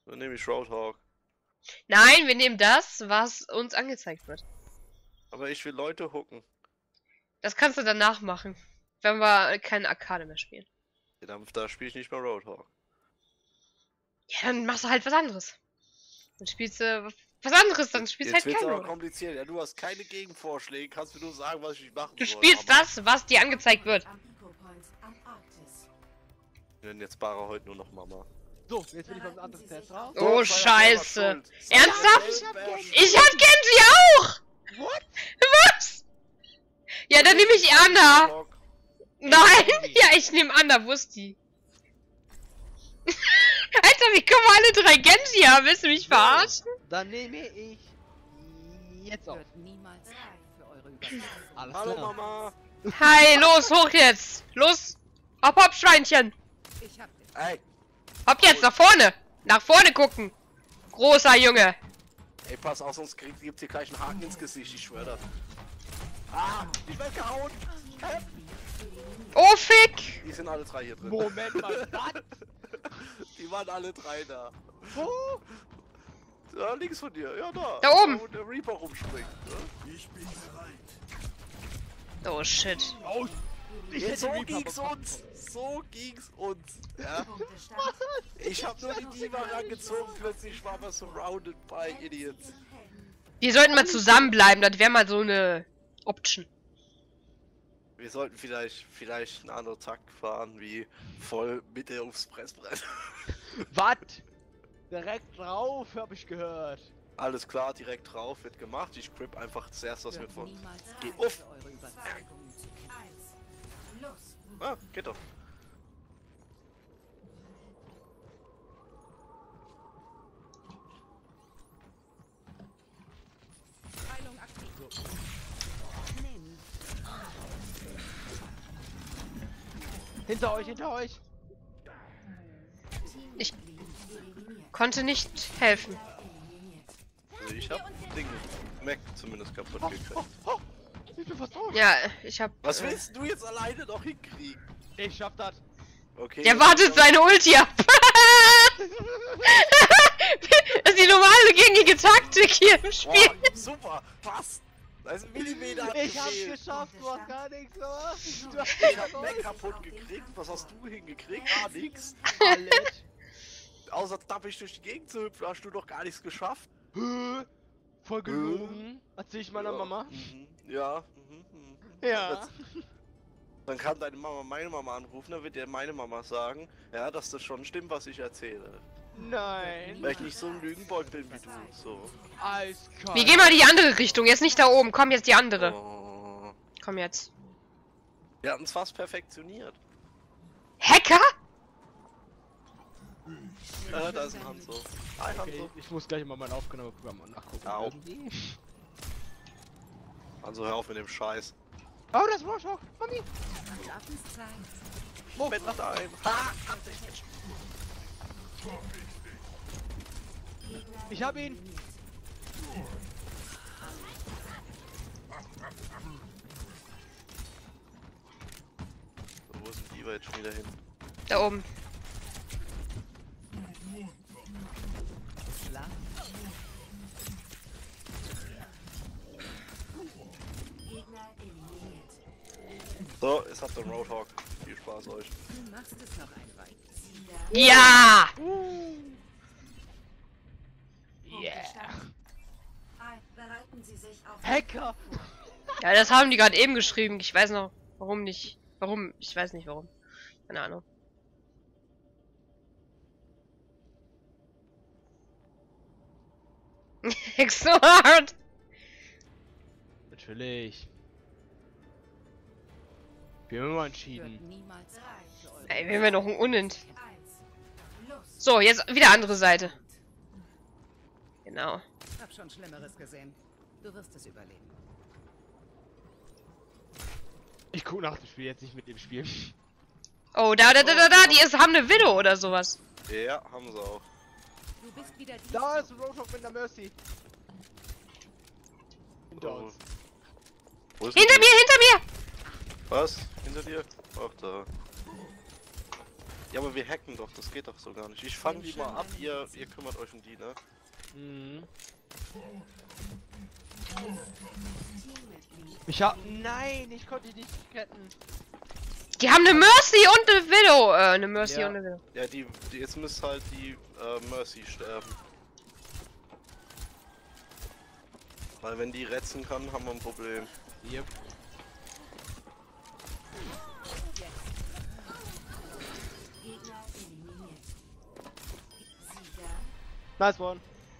Dann nehme ich Roadhog. Nein, wir nehmen das, was uns angezeigt wird. Aber ich will Leute hooken. Das kannst du danach machen. Wenn wir keine Arcade mehr spielen. Ja, da spiele ich nicht mehr Roadhog. Ja, dann machst du halt was anderes. Dann spielst du was anderes, dann spielst du Jetzt halt wird's kein aber Roadhog. kompliziert. Ja, du hast keine Gegenvorschläge. Kannst du nur sagen, was ich nicht machen Du soll. spielst Mama. das, was dir angezeigt wird. Ich nenne jetzt Bara heute nur noch Mama. So, jetzt bin ich beim anderen Test raus. Oh, sei Scheiße. selber schuld. Ernsthaft? Selber schuld. Ich hab Genji auch! What? Was? Ja, dann nehme ich Anna. Roadhog. Nein! Ja, ich nehme Anna, wo ist die? Alter, wie kommen alle drei Genji haben? Willst du mich verarschen? Dann nehme ich jetzt auf. Niemals für eure Überzeugung. Alles Hallo klar. Mama. Hi, los, hoch jetzt! Los! Hopp, hopp, Schweinchen! Ich hab den. Ey, Hopp jetzt, nach vorne! Nach vorne gucken! Großer Junge! ey, pass auf, sonst gibt's hier gleich einen Haken ins Gesicht, ich schwör das. Ah, ich werd gehauen. Oh, Fick! Die sind alle drei hier drin. Moment mal, was? Die waren alle drei da. Wo? Ja, links von dir, ja da. Da oben. Wo der Reaper rumspringt. Ne? Oh, shit. Oh, ich hätte So den Reaper ging's bekommen. uns. So ging's uns. Ja? Ich hab nur die Diva rangezogen, plötzlich war wir surrounded by Idiots. Wir sollten mal zusammenbleiben, das wäre mal so eine Option. Wir sollten vielleicht einen anderen Takt fahren, wie voll Mitte aufs Pressbrett. Was? Direkt drauf, hab ich gehört. Alles klar, direkt drauf, wird gemacht. Ich grip einfach zuerst was mit von. Niemals Geh für auf! eure Überzeugung. Ah, geht doch. Heilung aktiv. Nimm. Hinter euch, hinter euch. Ich konnte nicht helfen. Also ich hab Ding, Mac zumindest kaputt gekriegt. Oh, ich bin fast tot. Ja, ich hab... Was willst du jetzt alleine noch hinkriegen? Ich schaff das. Okay. Der wartet seine Ulti ab. Das ist die normale gängige Taktik hier im Spiel. Boah, super, passt. Da ist ein Millimeter Ich hab's abgefehlt. geschafft, du hast gar nichts gemacht. Du hast Ich hab Mac kaputt gekriegt. Was hast du hingekriegt? Gar nichts. alles. Außer dappig durch die Gegend zu hüpfen, hast du doch gar nichts geschafft. Voll gelogen. Erzähl ich meiner Ja. Mama. Mhm. Ja. Ja. Dann kann deine Mama meine Mama anrufen, dann wird dir meine Mama sagen, ja, dass das schon stimmt, was ich erzähle. Nein. Weil ich nicht so ein Lügenbold bin wie du. So. Eiskalt. Wir gehen mal die andere Richtung, jetzt nicht da oben. Komm, jetzt die andere. Oh. Komm jetzt. Wir hatten es fast perfektioniert. Hacker? Da ist ein Hanzo. Hi Okay, Hanzo. ich muss gleich mal mein Aufnahmeprogramm nachgucken. Au. Irgendwie. Hanzo, hör auf mit dem Scheiß. Oh, das war schon. Mami. Schlafenszeit. Moment nach einem. Ha! Ich hab ihn. So, wo ist denn die jetzt schon wieder hin? Da oben. Schlaf. So, jetzt habt ihr einen Roadhog. Viel Spaß euch. Du machst es noch ein Weilchen. Ja! Yeah. Bereiten Sie sich auf Hacker. Ja, das haben die gerade eben geschrieben. Ich weiß noch, warum nicht. Warum? Ich weiß nicht warum. Keine Ahnung. Exort! Natürlich. Wir haben immer Hört entschieden. niemals auf für eure Ey, wir haben noch ein Unent. 1. Los. So, jetzt wieder andere Seite. Genau. Ich hab schon Schlimmeres gesehen. Du wirst es überleben. Ich guck nach dem Spiel, jetzt nicht mit dem Spiel. Oh, da, haben eine Widow oder sowas. Ja, haben sie auch. Du bist wieder die. Da ist ein Roadhog mit der Mercy. Hinter Oh. uns. Wo ist Hinter die? mir, hinter mir! Was? Hinter dir? Ach, da. Ja, aber wir hacken doch, das geht doch so gar nicht. Ich fange die mal ab, ihr kümmert euch um die, ne? Mhm. Ich hab... Nein, ich konnte dich nicht retten. Die haben eine Mercy und eine Widow. Eine Mercy Ja. und eine Widow. Ja, jetzt müsste halt die Mercy sterben. Weil wenn die retzen kann, haben wir ein Problem. Yep. Gegner eliminiert. Sieger. Nice one.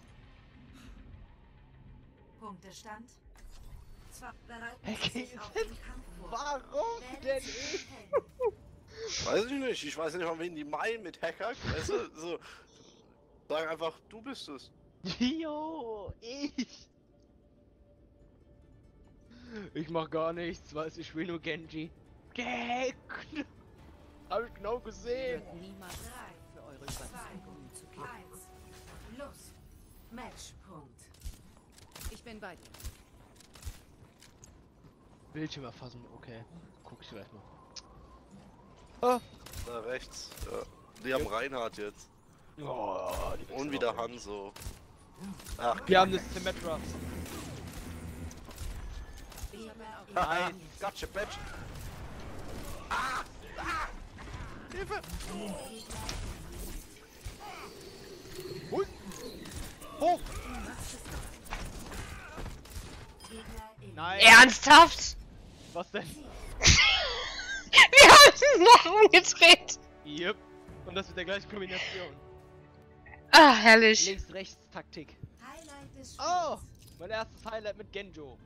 Punktestand. Zwar bereiten Hey, Sie sich auf den Kampf vor. Warum Wählen denn Sie ich? Ihren Helden. Weiß ich nicht, ich weiß nicht mal, wen die meinen mit Hacker. Weißt du, so. Sag einfach, du bist es. Jo, ich. Ich mach gar nichts, weiß ich will nur Genji. Gehackt! Hab ich genau gesehen. Wird niemals für eure Überzeugungen zu kämpfen. 1. Los. Matchpunkt. Ich bin bei dir. Bildschirm erfassen, okay. Guck ich gleich mal. Da rechts. Ja. Die haben Reinhardt jetzt. Oh, die Und wieder Hanzo. Ach, Wir haben das Symmetra. haha, gotcha, bitch. Hilfe! Hui. Hoch! Gegner eliminiert. Nein! Ernsthaft? Was denn? Wir haben noch umgedreht. Yep. Und das mit der gleichen Kombination. Ah, herrlich. Links-Rechts-Taktik. Highlight des Spiels. Oh! Mein erstes Highlight mit Genjo.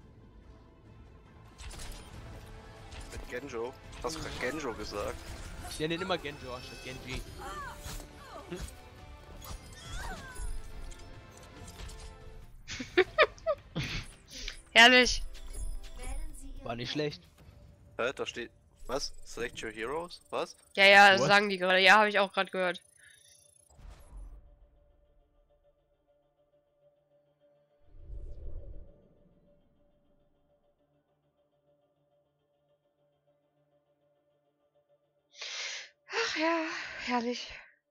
Mit Genjo. Hast du gerade Genjo gesagt? Ich nenne ihn immer Genjo anstatt Genji. Herrlich. Wählen Sie Ihren War nicht schlecht. Hä, da steht. Was? Select your heroes? Was? Ja, ja, das What? sagen die gerade. Ja, habe ich auch gerade gehört. Ach ja, herrlich.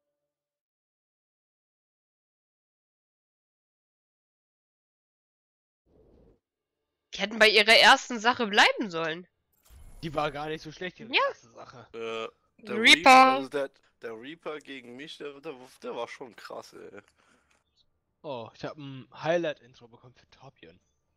Die hätten bei ihrer ersten Sache bleiben sollen. Die war gar nicht so schlecht, die Ja. erste Sache. Der Reaper. Also der Reaper gegen mich, der war schon krass, ey. Oh, ich habe ein Highlight-Intro bekommen für Torbjörn.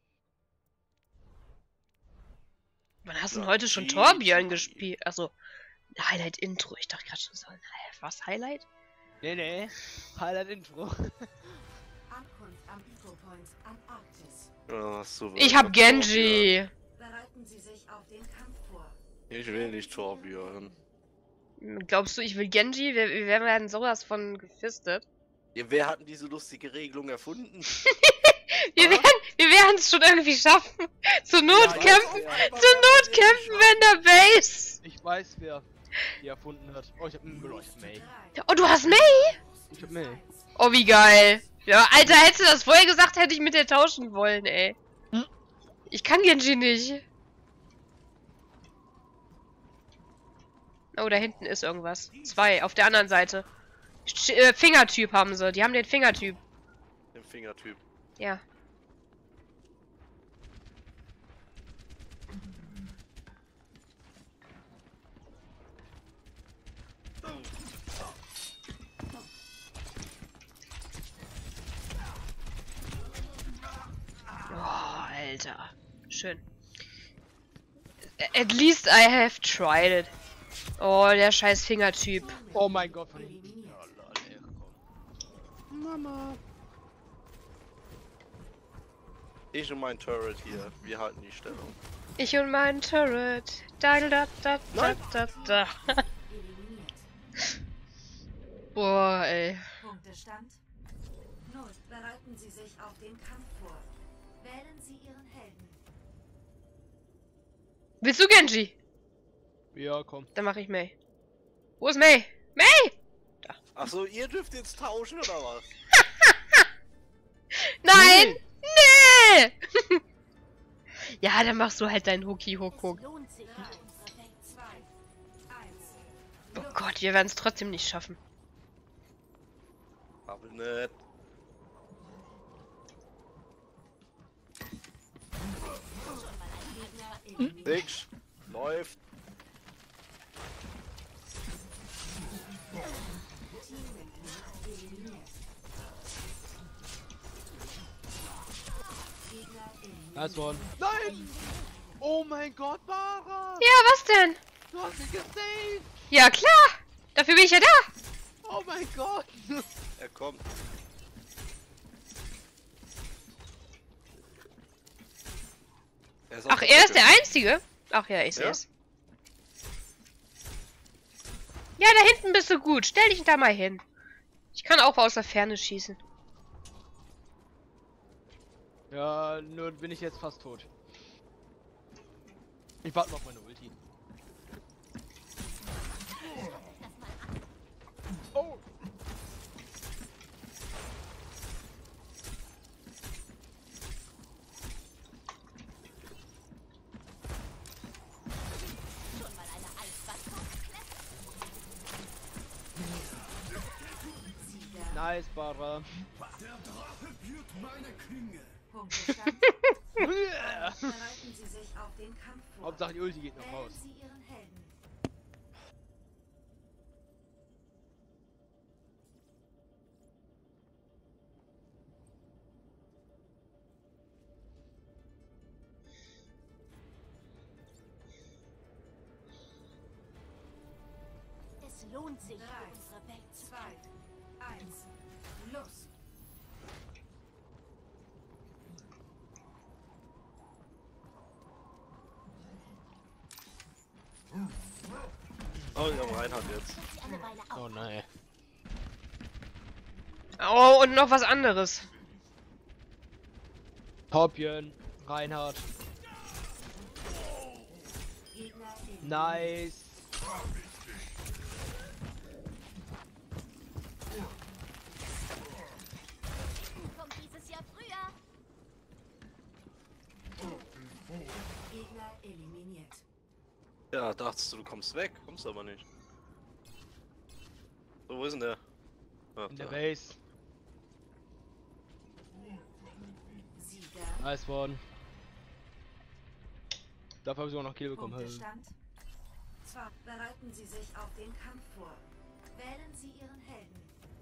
Wann hast du denn Ja, heute schon easy. Torbjörn gespielt? Achso, Highlight-Intro. Ich dachte gerade schon so, was, Highlight? Nee, Highlight-Intro. Ankunft am Eco-Point Antarktis. Ja, hast du Ich hab Genji. Bereiten Sie sich auf den Kampf vor. Ich will nicht Torbjörn. Glaubst du, ich will Genji? Wir werden sowas von gefistet. Ja, wer hat denn diese lustige Regelung erfunden? Wir werden es schon irgendwie schaffen. Zur Not Ja, kämpfen. ja, Zur Not kämpfen wir in der Base. Ich weiß, wer die erfunden hat. Oh, ich hab einen Müller, ich hab May. Oh, du hast May? Ich hab May. Oh, wie geil. Ja, Alter, hättest du das vorher gesagt, hätte ich mit dir tauschen wollen, ey. Hm? Ich kann Genji nicht. Oh, da hinten ist irgendwas. 2, auf der anderen Seite. Fingertyp haben sie. Die haben den Fingertyp. Den Fingertyp. Ja. Oh, Alter. Schön. At least I have tried it. Oh, der scheiß Fingertyp. Oh mein Gott, von hinten. Eliminiert. Oh, lol, ey, komm. Mama. Ich und mein Turret hier, wir halten die Stellung. Ich und mein Turret. Da, da, da, da, da, da. Eliminiert. Boah, ey. Punktestand 0. Bereiten Sie sich auf den Kampf vor. Wählen Sie Ihren Helden. Willst du Genji? Ja, komm. Dann mach ich May. Wo ist May? May! Achso, ihr dürft jetzt tauschen oder was? Nein! Nee! Ja, dann machst du halt deinen Hucki-Huck-Huck. Lohnt sich. 3, 2, 1. Oh Gott. Gott, wir werden es trotzdem nicht schaffen. Aber nicht. Nix. Läuft. Nice one. Nein! Oh mein Gott, Mara! Ja, was denn? Du hast mich gesaved! Ja, klar. Dafür bin ich ja da. Oh mein Gott! Er kommt. Ach, er ist der Einzige? Ach ja, ich sehe Ja? es. Ja, da hinten bist du gut. Stell dich da mal hin. Ich kann auch aus der Ferne schießen. Ja, nur bin ich jetzt fast tot. Ich warte noch auf meine Ulti. Oh! Nice, Bara. Punktestand. Bereiten Sie sich auf den Kampf vor. Hauptsache die Ulti geht noch Wählen raus. Sie Ihren Helden. Es lohnt sich, 3, für unsere Welt zu 2, 1, los. Oh, ich hab Reinhard jetzt. sie eine Weile auf. Oh nein. Oh, und noch was anderes. Torbjörn, Reinhard. Gegner in Nice. Kommt dieses Jahr früher. Gegner eliminiert. Ja, dachtest du kommst weg, kommst aber nicht. So, wo ist denn der? Ach, In der da. Base. Sieger. Nice one. Dafür habe ich sogar noch Kill bekommen. Punktestand. Zwar bereiten Sie sich auf den Kampf vor. Wählen Sie Ihren Helden.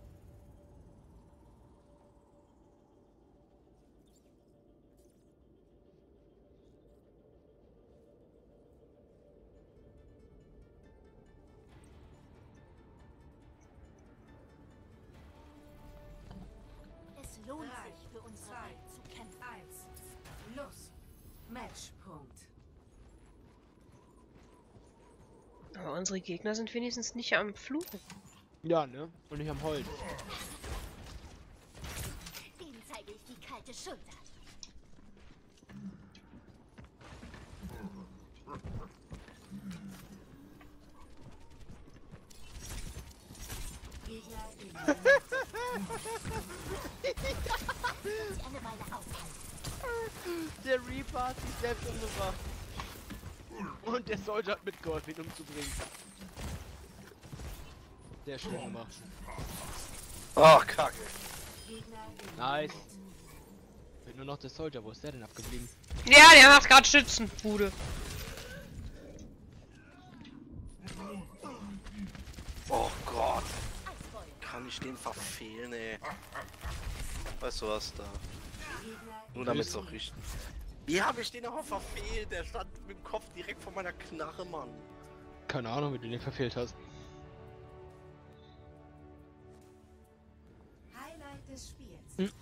Es lohnt 3, sich, für unsere 2, Welt zu kämpfen. 1, los. Matchpunkt. Aber unsere Gegner sind wenigstens nicht am Fluchen. Ja, ne? Und nicht am Holz. Denen zeige ich die kalte Schulter. Gegner eliminiert. Sie eine Weile aufhalten. Der Reaper hat sich selbst umgebracht. Und der Soldier hat mitgeholfen, ihn umzubringen. Sehr schön gemacht. Ach, Kacke. Gegner eliminiert. Nice. Wird nur noch der Soldier. Wo ist der denn abgeblieben? Ja, der macht gerade Schützenbude. Oh Gott. Eisfeuer. Kann ich den verfehlen, ey. Weißt du was da? Gegner Nur damit es auch richtig. Wie habe ich den auch verfehlt? Der stand mit dem Kopf direkt vor meiner Knarre, Mann. Keine Ahnung, wie du den verfehlt hast. Highlight des Spiels.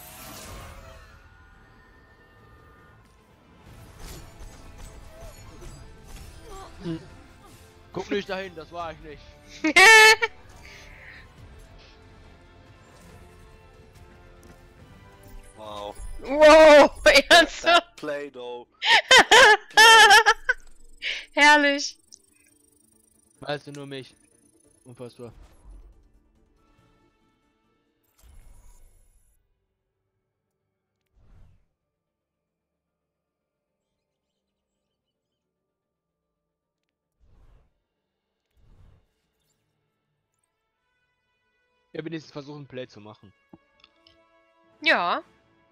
Guck nicht dahin, das war ich nicht. Wow. Wow, ernsthaft? That play though. Herrlich. Weißt du nur mich. Unfassbar. Ja, wenigstens versuchen, Play zu machen. Ja.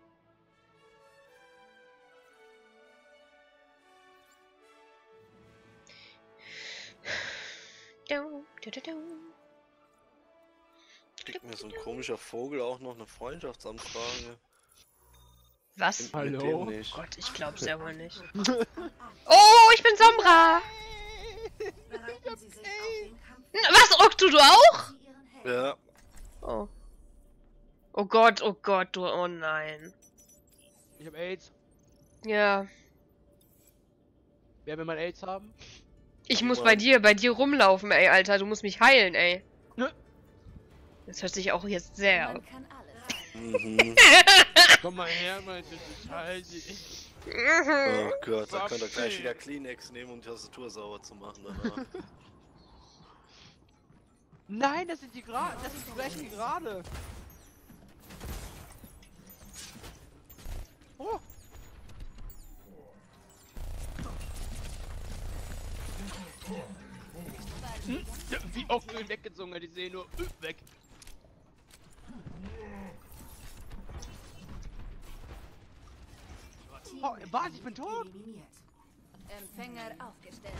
Kriegt mir so ein komischer Vogel auch noch eine Freundschaftsanfrage? Was? Mit dem Hallo? nicht. Gott, ich glaub's ja wohl nicht. Oh, ich bin Sombra! Bereiten Sie sich auf den Kampf Was, Oktu, du auch? Sie ihren Helden. Ja, Oh. Oh Gott, du, oh nein. Ich hab AIDS. Ja. Wer will mal AIDS haben? Ich muss bei dir rumlaufen, ey, Alter. Du musst mich heilen, ey. Ne? Das hört sich auch jetzt sehr... Man kann alles. mhm. Komm mal her, mein Scheiße. Oh Gott, da könnt ihr gleich wieder Kleenex nehmen, um die Tastatur sauber zu machen danach. Nein, das sind die gleichen wie gerade. Oh. Wie Augenöl weggezogen, die sehen nur weg. Oh, was? Ich bin tot? Eliminiert. Empfänger aufgestellt.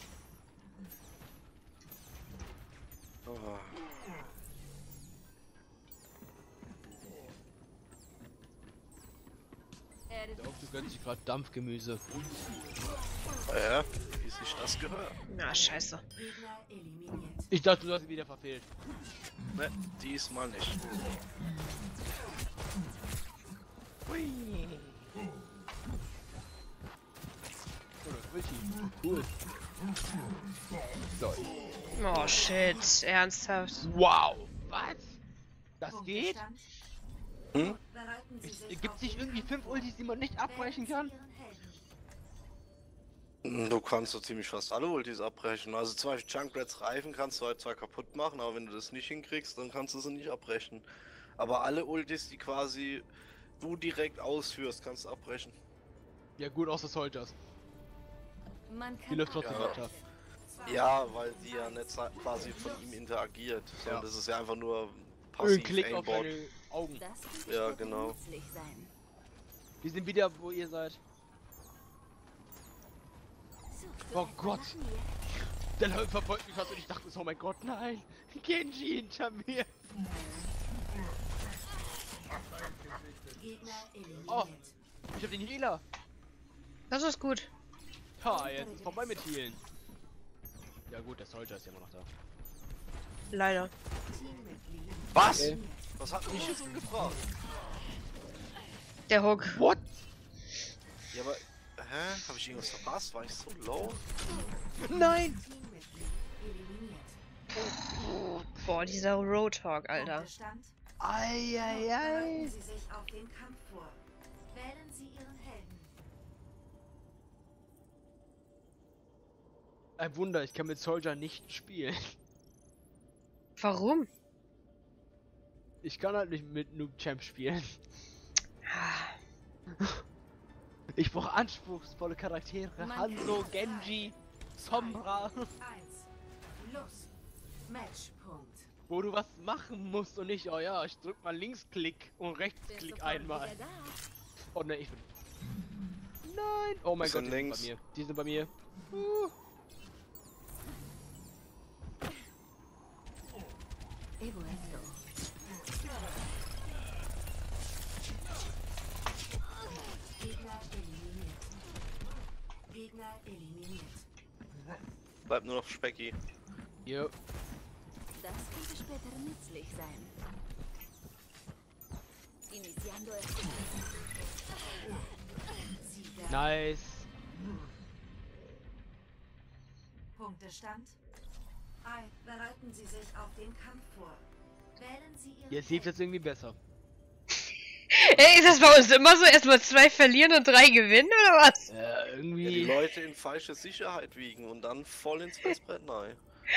Oh. Er ist Du gönnst dich gerade Dampfgemüse. Ja, wie sich das gehört. Na, scheiße. Gegner eliminiert. Ich dachte, du hast ihn wieder verfehlt. Ne, diesmal nicht. Cool. So. Oh, shit. Ernsthaft. Wow. Was? Das geht? Punktestand. Hm? Bereiten Sie sich Gibt auf es nicht den irgendwie Kampf 5 Ultis, die man nicht vor. abbrechen Wählen kann? Sie Ihren Helden. Du kannst so ziemlich fast alle Ultis abbrechen. Also zum Beispiel Junkrats Reifen kannst du halt zwar kaputt machen, aber wenn du das nicht hinkriegst, dann kannst du sie nicht abbrechen. Aber alle Ultis, die quasi du direkt ausführst, kannst du abbrechen. Ja gut, außer Soldiers. Man Die kann läuft trotzdem Ja. weiter. Ja, weil die ja nicht quasi von ihm interagiert, sondern Ja. das ist ja einfach nur Ein passiv Klick auf Aimbot. deine Augen. Das könnte Ja, später genau. nützlich sein. Wir sind wieder, wo ihr seid. Suchst du Oh etwa Gott. nach mir? Der Läufer verfolgt mich fast und ich dachte, oh mein Gott, nein. Genji hinter mir. Gegner eliminiert. Oh. Ich hab den Healer. Das ist gut. Ha, jetzt ist vorbei mit Healen. Ja gut, der Soldier ist ja immer noch da. Leider. Teammitglied Was? Okay. Was hat mich jetzt gefragt? Der Hook. What? Ja, aber. Hä? Hab ich irgendwas verpasst? War ich so low? Nein! Teammitglied eliminiert. Boah, dieser Roadhog, Alter. Punktestand. Eieiei. Bereiten Sie sich auf den Kampf vor. Wählen Sie Ihren Helden. Ein Wunder, ich kann mit Soldier nicht spielen. Warum? Ich kann halt nicht mit Noob Champ spielen. Ich brauche anspruchsvolle Charaktere. Hanzo, Genji, Sombra. 1. Los. Matchpunkt. Wo du was machen musst und nicht, oh ja, ich drück mal Linksklick und Bin Rechtsklick sofort einmal. wieder da. Oh ne, ich bin. Nein! Oh mein Die Gott, sind die links. sind bei mir. Die sind bei mir. E vuelto. Gegner eliminiert. Gegner eliminiert. Bleibt nur noch Specki. Jo. Das könnte später nützlich sein. Iniciando este. Sieger. Nice. Punktestand. Bereiten Sie sich auf den Kampf vor. Wählen Sie Ihren Jetzt lief Helden. es irgendwie besser. Ey, ist das bei uns immer so? Erstmal 2 verlieren und 3 gewinnen, oder was? Ja, die Irgendwie. Leute in falsche Sicherheit wiegen und dann voll ins Festbrett rein.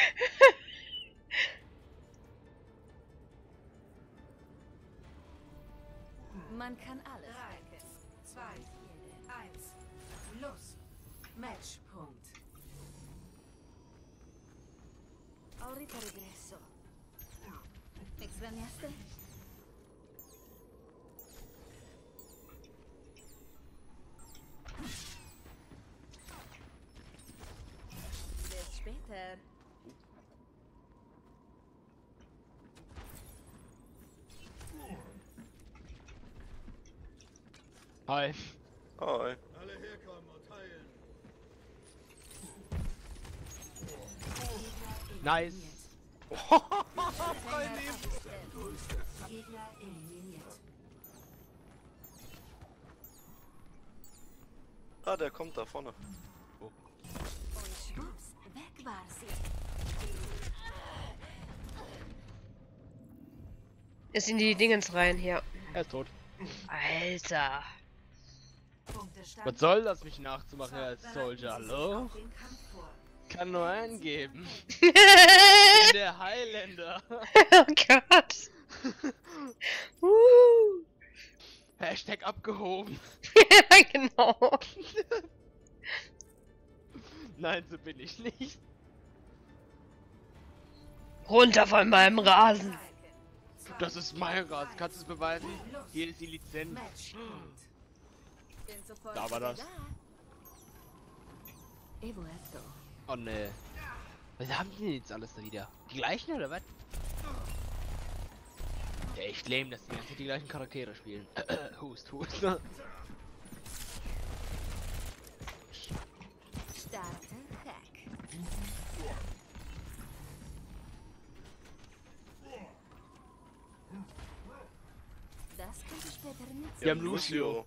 Man kann alles 3, hacken. 2, 1. Los. Matchpunkt. Ahorita regreso. extrañaste? Bis später. Hi. Hi. Nice. Gegner eliminiert. Ah, der kommt da vorne. Und schwupps, weg war sie. Ist in die Dingens rein hier. Er ist tot. Alter. Punktestand. Was soll das, mich nachzumachen als Soldier? Hallo? Den Kampf vor. Kann nur einen geben. Der Highlander. Oh Gott. Hashtag abgehoben. Ja, genau. Nein, so bin ich nicht. Runter von meinem Rasen. Das ist mein Rasen. Kannst du es beweisen? Hier ist die Lizenz. Matchpoint. Bin sofort Da war wieder das. da. He vuelto. Oh ne. Was haben die denn jetzt alles da wieder? Die gleichen oder was? Ja, echt lame, dass die ganze Zeit die gleichen Charaktere spielen. Hust, hust. Starte Hack. Das könnte später nützlich Wir haben Lucio.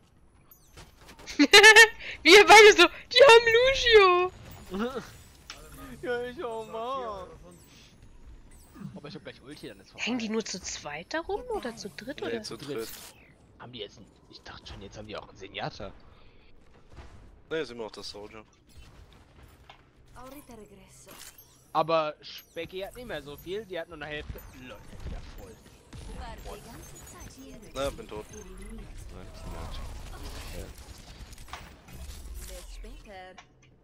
Wir beide so, die haben Lucio. Ja, ich auch mal. Aber ich hab gleich Ulti, dann ist vorbei. Hängen die nur zu zweit da rum oder zu dritt Nee, oder? zu dritt. Haben die jetzt... Ich dachte schon, jetzt haben die auch Zenyatta. Ne, ist immer noch das Soldier. Ahorita regreso. Aber Specky hat nicht mehr so viel, die hat nur eine Hälfte. Leute, wieder voll. War die ganze Zeit hier. Na, bin tot. Bis später.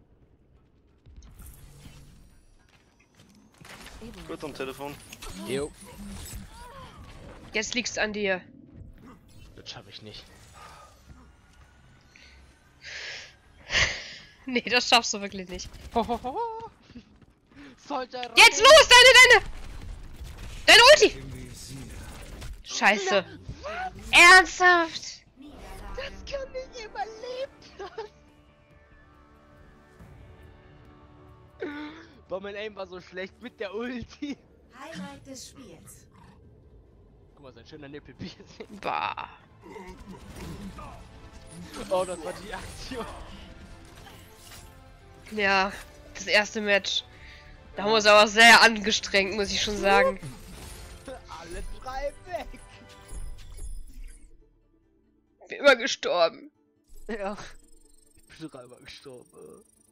Gut am Telefon. Jo. Jetzt liegt's an dir. Das schaffe ich nicht. Nee, das schaffst du wirklich nicht. Sollte Jetzt los, deine Ulti! Scheiße. Ernsthaft? Das kann nicht überlebt. Boah, mein Aim war so schlecht mit der Ulti. Highlight des Spiels. Guck mal, sein schöner Nippelbier. Bah. Oh, das war die Aktion. Ja, das erste Match. Da haben wir uns aber sehr angestrengt, muss ich schon sagen. Alle drei weg. Bin immer gestorben. Ja. Ich bin dreimal gestorben.